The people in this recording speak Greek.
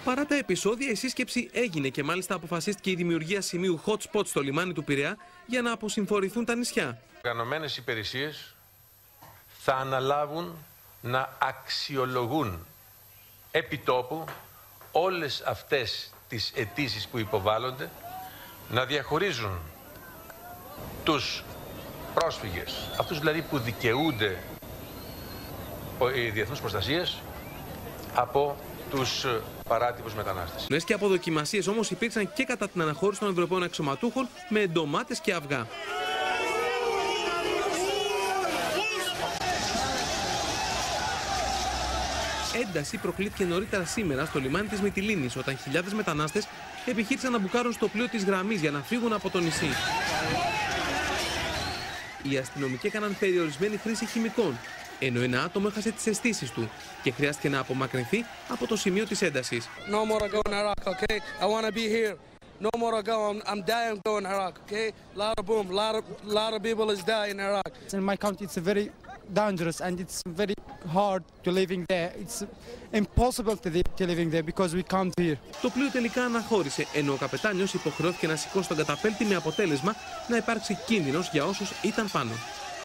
Παρά τα επεισόδια, η σύσκεψη έγινε και μάλιστα αποφασίστηκε η δημιουργία σημείου hot spot στο λιμάνι του Πειραιά για να αποσυμφορηθούν τα νησιά. Οργανωμένες υπηρεσίες θα αναλάβουν να αξιολογούν επιτόπου όλες αυτές τις αιτήσεις που υποβάλλονται, να διαχωρίζουν τους πρόσφυγες, αυτούς δηλαδή που δικαιούνται διεθνούς προστασίας, από τους παράτυπους μετανάστες. Νέες και αποδοκιμασίες όμως υπήρξαν και κατά την αναχώρηση των Ευρωπαίων αξιωματούχων με ντομάτες και αυγά. Ένταση προκλήθηκε νωρίτερα σήμερα στο λιμάνι της Μυτιλήνης, όταν χιλιάδες μετανάστες επιχείρησαν να μπουκάρουν στο πλοίο της γραμμής για να φύγουν από το νησί. Οι αστυνομικοί έκαναν περιορισμένη χρήση χημικών, ενώ ένα άτομο έχασε τις αισθήσεις του και χρειάστηκε να απομακρυνθεί από το σημείο της έντασης. No more to go in Iraq, okay? I want to be here. No more to go. I'm dying to go in Iraq, okay? Lot of boom, lot of people is dying in Iraq. In my country, it's very dangerous and it's very hard to living there. It's impossible to living there because we can't here. Το πλοίο τελικά αναχώρησε, ενώ ο καπετάνιος υποχρεώθηκε να σηκώσει τον καταπέλτη με αποτέλεσμα να υπάρξει κίνδυνος για όσους ήταν πάνω.